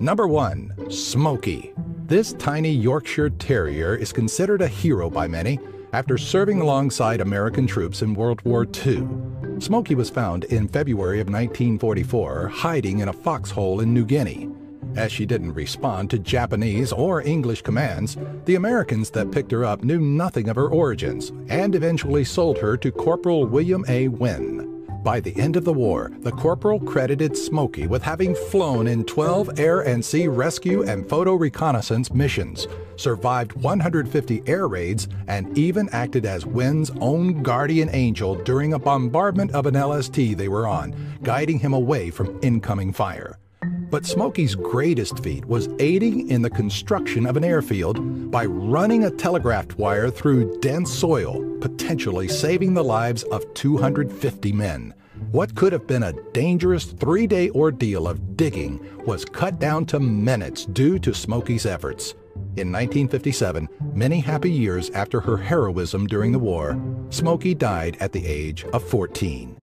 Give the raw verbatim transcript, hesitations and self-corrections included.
Number one. Smokey. This tiny Yorkshire Terrier is considered a hero by many after serving alongside American troops in World War Two. Smokey was found in February of nineteen forty-four hiding in a foxhole in New Guinea. As she didn't respond to Japanese or English commands, the Americans that picked her up knew nothing of her origins and eventually sold her to Corporal William A. Wynn. By the end of the war, the corporal credited Smokey with having flown in twelve air and sea rescue and photo reconnaissance missions, survived one hundred fifty air raids, and even acted as Wynn's own guardian angel during a bombardment of an L S T they were on, guiding him away from incoming fire. But Smokey's greatest feat was aiding in the construction of an airfield by running a telegraph wire through dense soil, potentially saving the lives of two hundred fifty men. What could have been a dangerous three-day ordeal of digging was cut down to minutes due to Smokey's efforts. In nineteen fifty-seven, many happy years after her heroism during the war, Smokey died at the age of fourteen.